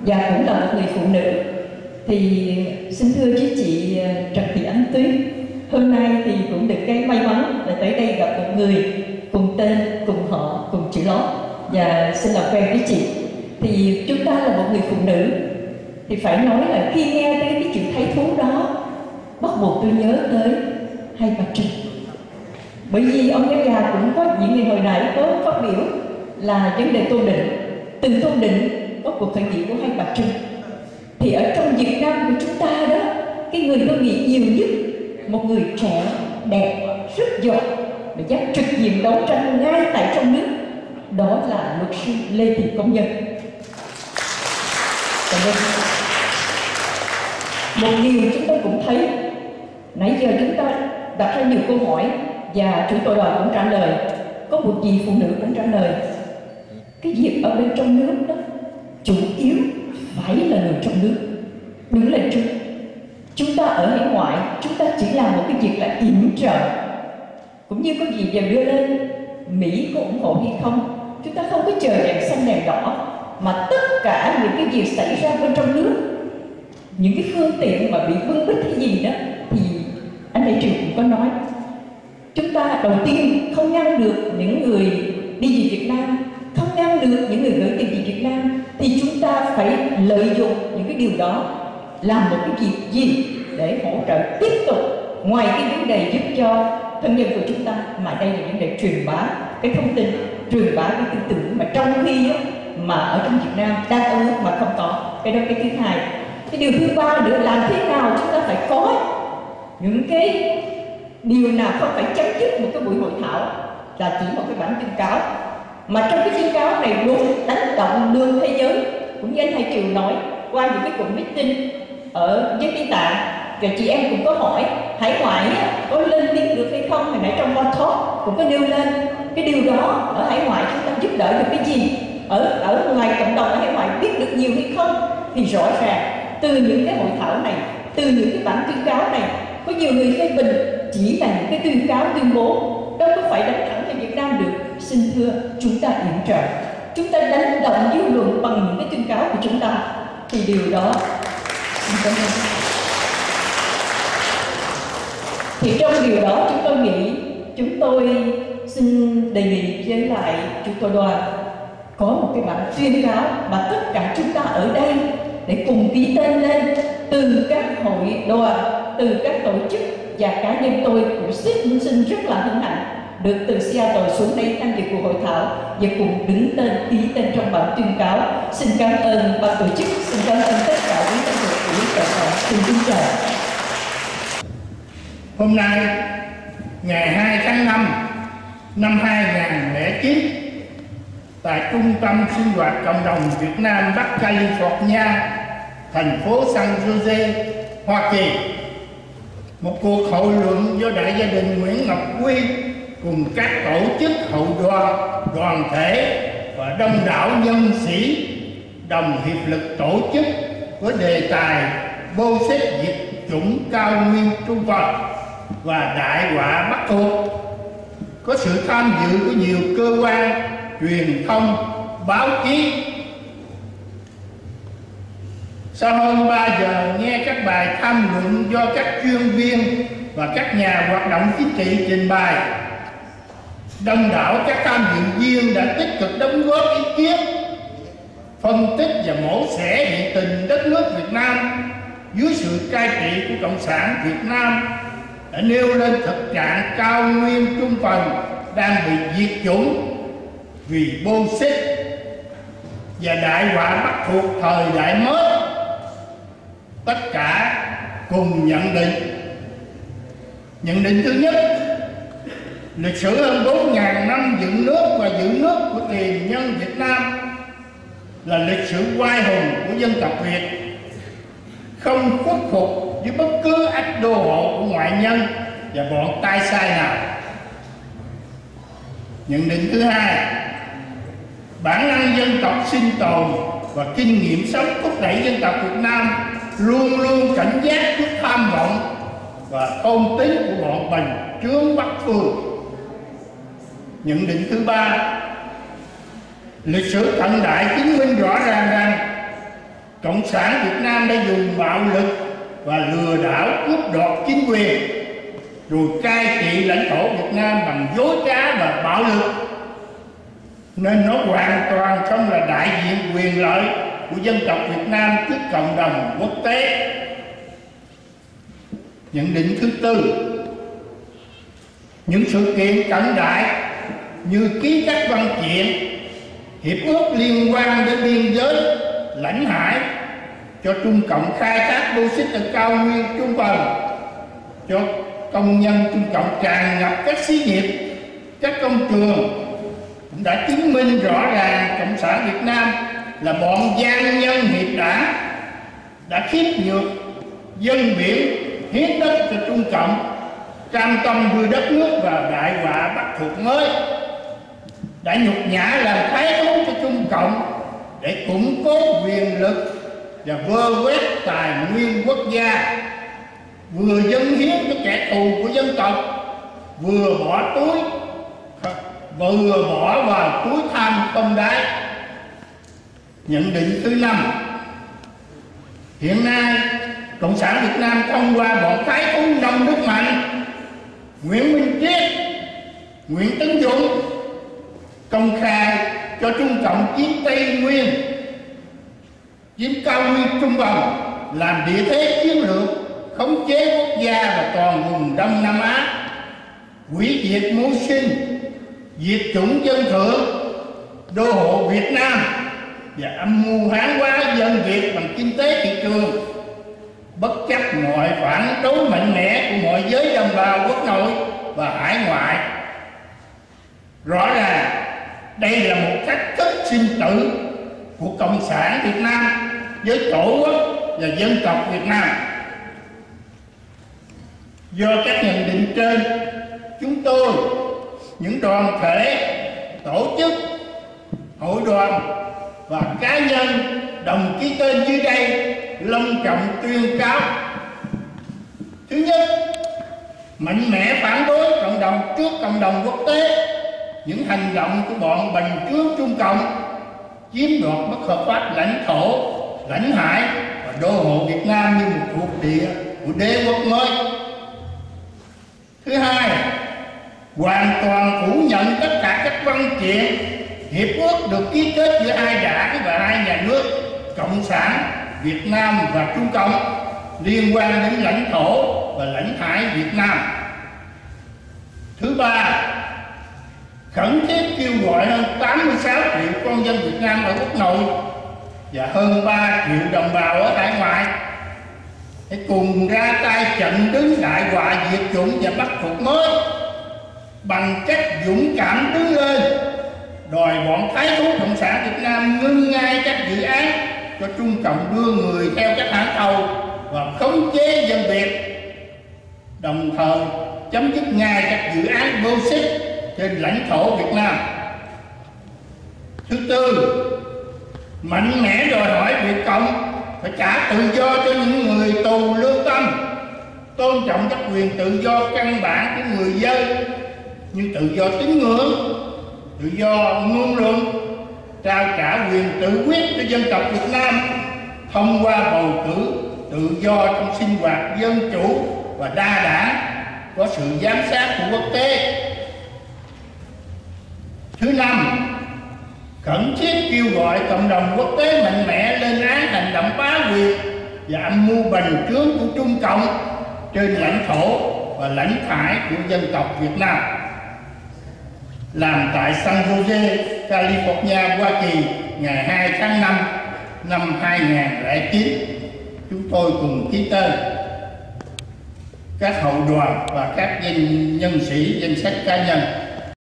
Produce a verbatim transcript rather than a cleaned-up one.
và cũng là một người phụ nữ. Thì xin thưa với chị Trần Thị Ánh Tuyết, hôm nay thì cũng được cái may mắn là tới đây gặp một người cùng tên, cùng họ, cùng chữ lót, và xin làm quen với chị. Thì chúng ta là một người phụ nữ, thì phải nói là khi nghe tới cái chữ thái thú đó, bắt buộc tôi nhớ tới Hai Bà Trưng. Bởi vì ông giáo già cũng có những ngày hồi nãy có phát biểu là vấn đề Tô Định. Từ Tô Định có cuộc khởi nghĩa của Hai Bà Trưng. Thì ở trong Việt Nam của chúng ta đó, cái người khởi nghĩa nhiều nhất, một người trẻ, đẹp, rất giỏi và dám trực diện đấu tranh ngay tại trong nước, đó là luật sư Lê Thị Công Nhân. Một điều chúng tôi cũng thấy, nãy giờ chúng ta đặt ra nhiều câu hỏi và chủ tọa đoàn cũng trả lời, có một vị phụ nữ cũng trả lời. Cái việc ở bên trong nước đó chủ yếu phải là người trong nước đứng lên trước. Chúng ta ở hải ngoại, chúng ta chỉ làm một cái việc là yểm trợ, cũng như có gì giờ đưa lên Mỹ có ủng hộ hay không, chúng ta không có chờ đèn xanh đèn đỏ, mà tất cả những cái việc xảy ra bên trong nước, những cái phương tiện mà bị bưng bít hay gì đó, thì anh đại trưởng cũng có nói, chúng ta đầu tiên không ngăn được những người đi về Việt Nam, không ngăn được những người gửi tiền về Việt Nam, thì chúng ta phải lợi dụng những cái điều đó, làm một cái việc gì để hỗ trợ tiếp tục, ngoài cái vấn đề giúp cho thân nhân của chúng ta, mà đây là vấn đề truyền bá cái thông tin, truyền bá cái tư tưởng mà trong khi đó, mà ở trong Việt Nam đang ở nước mà không có. Cái đó cái thứ hai. Cái điều thứ ba nữa, làm thế nào chúng ta phải có những cái điều nào không phải chấm dứt một cái buổi hội thảo là chỉ một cái bản tuyên cáo, mà trong cái tuyên cáo này luôn đánh động đường thế giới, cũng như anh Hải Triều nói qua những cái cuộc meeting ở với Tây Tạng, và chị em cũng có hỏi hải ngoại có lên tiếng được hay không. Hồi nãy trong One Talk cũng có nêu lên cái điều đó, ở hải ngoại chúng ta giúp đỡ được cái gì, ở ở ngoài cộng đồng ở hải ngoại biết được nhiều hay không. Thì rõ ràng từ những cái hội thảo này, từ những cái bản tuyên cáo này, có nhiều người phê bình chỉ là những cái tuyên cáo tuyên bố, đâu có phải đánh thẳng về Việt Nam được. Xin thưa, chúng ta yểm trợ, chúng ta đánh động dư luận bằng những cái tuyên cáo của chúng ta, thì điều đó xin cảm ơn. Thì trong điều đó chúng tôi nghĩ, chúng tôi xin đề nghị với lại chủ tọa đoàn có một cái bản tuyên cáo mà tất cả chúng ta ở đây để cùng ký tên lên, từ các hội đoàn, từ các tổ chức và cá nhân. Tôi cũng xin xin rất là hân hạnh được từ Seattle xuống đây tham dự cuộc hội thảo và cùng đứng tên ký tên trong bản tuyên cáo. Xin cảm ơn ban tổ chức, xin cảm ơn tất cả quý thân thuộc của Cộng đồng. Xin kính chào. Hôm nay ngày hai tháng năm năm hai nghìn không trăm lẻ chín, tại Trung tâm Sinh hoạt Cộng đồng Việt Nam Bắc California, thành phố San Jose, Hoa Kỳ, một cuộc hội luận do Đại gia đình Nguyễn Ngọc Quy cùng các tổ chức hội đoàn, đoàn thể và đông đảo nhân sĩ đồng hiệp lực tổ chức với đề tài Bô Xít Diệt Chủng Cao Nguyên Trung Phần và Đại họa Bắc Thuộc, có sự tham dự của nhiều cơ quan truyền thông, báo chí. Sau hơn ba giờ nghe các bài tham luận do các chuyên viên và các nhà hoạt động chính trị trình bày, đông đảo các tham dự viên đã tích cực đóng góp ý kiến, phân tích và mổ xẻ hiện tình đất nước Việt Nam dưới sự cai trị của Cộng sản Việt Nam, đã nêu lên thực trạng cao nguyên Trung Phần đang bị diệt chủng vì Bô Xít và đại họa Bắc Thuộc thời đại mới. Tất cả cùng nhận định. Nhận định thứ nhất, lịch sử hơn bốn nghìn năm dựng nước và giữ nước của tiền nhân Việt Nam là lịch sử oai hùng của dân tộc Việt, không khuất phục với bất cứ ách đô hộ của ngoại nhân và bọn tay sai nào. Nhận định thứ hai, bản năng dân tộc sinh tồn và kinh nghiệm sống thúc đẩy dân tộc Việt Nam luôn luôn cảnh giác trước tham vọng và tôn tín của bọn bành trướng Bắc Phương. Nhận định thứ ba, lịch sử cận đại chứng minh rõ ràng rằng Cộng sản Việt Nam đã dùng bạo lực và lừa đảo cướp đoạt chính quyền, rồi cai trị lãnh thổ Việt Nam bằng dối trá và bạo lực, nên nó hoàn toàn không là đại diện quyền lợi của dân tộc Việt Nam trước cộng đồng quốc tế. Nhận định thứ tư, những sự kiện cận đại như ký các văn kiện, hiệp ước liên quan đến biên giới, lãnh hải, cho Trung Cộng khai thác bô xít ở cao nguyên Trung Phần, cho công nhân Trung Cộng tràn ngập các xí nghiệp, các công trường, cũng đã chứng minh rõ ràng Cộng sản Việt Nam là bọn gian nhân hiệp đảng, đã khiếp nhược dân biển, hiến đất cho Trung Cộng, cam tâm đưa đất nước vào đại họa Bắc thuộc mới, đã nhục nhã làm thái thú cho Trung Cộng để củng cố quyền lực và vơ vét tài nguyên quốc gia, vừa dâng hiến cho kẻ thù của dân tộc, vừa bỏ túi vừa bỏ vào túi tham không đáy. Nhận định thứ năm, hiện nay Cộng sản Việt Nam thông qua bọn thái thú nông nước Mạnh, Nguyễn Minh Triết, Nguyễn Tấn Dũng công khai cho Trung Cộng chiếm Tây Nguyên, chiếm cao nguyên Trung Bằng, làm địa thế chiến lược, khống chế quốc gia và toàn vùng Đông Nam Á, hủy diệt mưu sinh, diệt chủng dân thượng, đô hộ Việt Nam và âm mưu hán hóa dân Việt bằng kinh tế thị trường, bất chấp mọi phản đối mạnh mẽ của mọi giới đồng bào quốc nội và hải ngoại. Rõ ràng đây là một thách thức sinh tử của Cộng sản Việt Nam với Tổ quốc và dân tộc Việt Nam. Do các nhận định trên, chúng tôi, những đoàn thể, tổ chức, hội đoàn và cá nhân đồng ký tên dưới đây long trọng tuyên cáo: thứ nhất, mạnh mẽ phản đối cộng đồng trước cộng đồng quốc tế những hành động của bọn bành trướng Trung Cộng chiếm đoạt bất hợp pháp lãnh thổ, lãnh hải và đô hộ Việt Nam như một thuộc địa của đế quốc mới. Thứ hai, hoàn toàn phủ nhận tất cả các văn kiện, hiệp ước được ký kết giữa hai đảng và hai nhà nước Cộng sản Việt Nam và Trung Cộng liên quan đến lãnh thổ và lãnh hải Việt Nam. Thứ ba, khẩn thiết kêu gọi hơn tám mươi sáu triệu con dân Việt Nam ở quốc nội và hơn ba triệu đồng bào ở hải ngoại hãy cùng ra tay chặn đứng đại họa diệt chủng và Bắc thuộc mới bằng cách dũng cảm đứng lên, đòi bọn thái thú Cộng sản Việt Nam ngưng ngay các dự án cho Trung Cộng đưa người theo các hãng tàu và khống chế dân Việt, đồng thời chấm dứt ngay các dự án bô xít trên lãnh thổ Việt Nam. Thứ tư, mạnh mẽ đòi hỏi Việt Cộng phải trả tự do cho những người tù lương tâm, tôn trọng các quyền tự do căn bản của người dân như tự do tín ngưỡng, tự do ngôn luận, trao trả quyền tự quyết cho dân tộc Việt Nam thông qua bầu cử tự do trong sinh hoạt dân chủ và đa đảng, có sự giám sát của quốc tế. Thứ năm, khẩn thiết kêu gọi cộng đồng quốc tế mạnh mẽ lên án hành động bá quyền và âm mưu bành trướng của Trung Cộng trên lãnh thổ và lãnh hải của dân tộc Việt Nam. Làm tại San Jose, California, Hoa Kỳ ngày hai tháng năm năm hai nghìn không trăm lẻ chín, chúng tôi cùng ký tên. Các hậu đoàn và các nhân sĩ danh sách cá nhân